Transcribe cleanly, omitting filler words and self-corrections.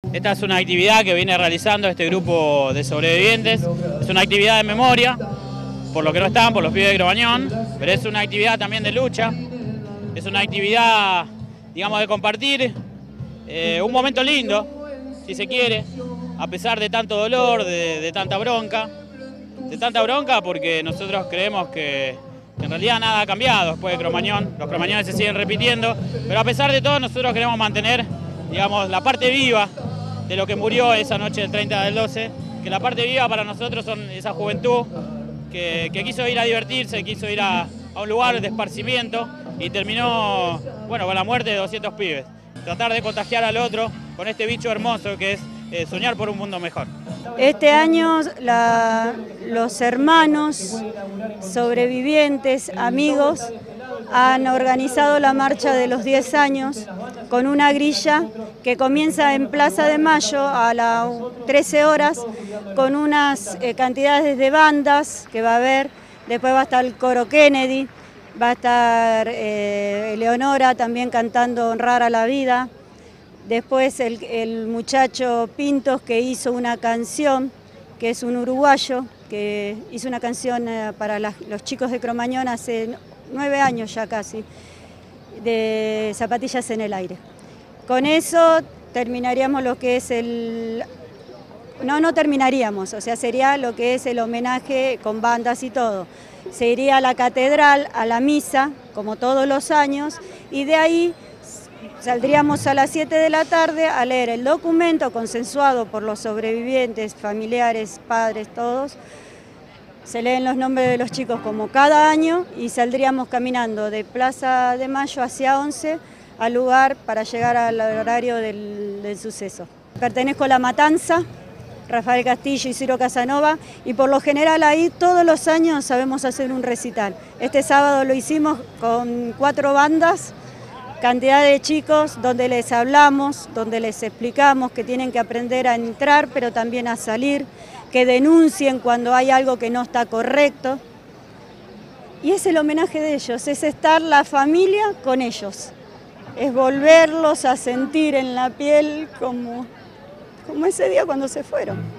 Esta es una actividad que viene realizando este grupo de sobrevivientes. Es una actividad de memoria, por lo que no están, por los pibes de Cromañón, pero es una actividad también de lucha. Es una actividad, digamos, de compartir un momento lindo, si se quiere, a pesar de tanto dolor, de tanta bronca. De tanta bronca porque nosotros creemos que en realidad nada ha cambiado después de Cromañón. Los cromañones se siguen repitiendo, pero a pesar de todo nosotros queremos mantener, digamos, la parte viva de lo que murió esa noche del 30 del 12, que la parte viva para nosotros son esa juventud que quiso ir a divertirse, quiso ir a un lugar de esparcimiento y terminó, bueno, con la muerte de 200 pibes. Tratar de contagiar al otro con este bicho hermoso que es soñar por un mundo mejor. Este año los hermanos, sobrevivientes, amigos, han organizado la marcha de los 10 años con una grilla que comienza en Plaza de Mayo a las 13 horas con unas cantidades de bandas que va a haber. Después va a estar el coro Kennedy, va a estar Eleonora también cantando Honrar a la Vida. Después el muchacho Pintos, que hizo una canción, que es un uruguayo, que hizo una canción para los chicos de Cromañón hace 9 años ya casi, de Zapatillas en el Aire. Con eso terminaríamos lo que es el... No terminaríamos, o sea, sería lo que es el homenaje con bandas y todo. Se iría a la catedral, a la misa, como todos los años, y de ahí saldríamos a las 7 de la tarde a leer el documento consensuado por los sobrevivientes, familiares, padres, todos. Se leen los nombres de los chicos como cada año y saldríamos caminando de Plaza de Mayo hacia 11 al lugar para llegar al horario del suceso. Pertenezco a La Matanza, Rafael Castillo y Ciro Casanova, y por lo general ahí todos los años sabemos hacer un recital. Este sábado lo hicimos con 4 bandas, cantidad de chicos, donde les hablamos, donde les explicamos que tienen que aprender a entrar, pero también a salir, que denuncien cuando hay algo que no está correcto. Y es el homenaje de ellos, es estar la familia con ellos, es volverlos a sentir en la piel como ese día cuando se fueron.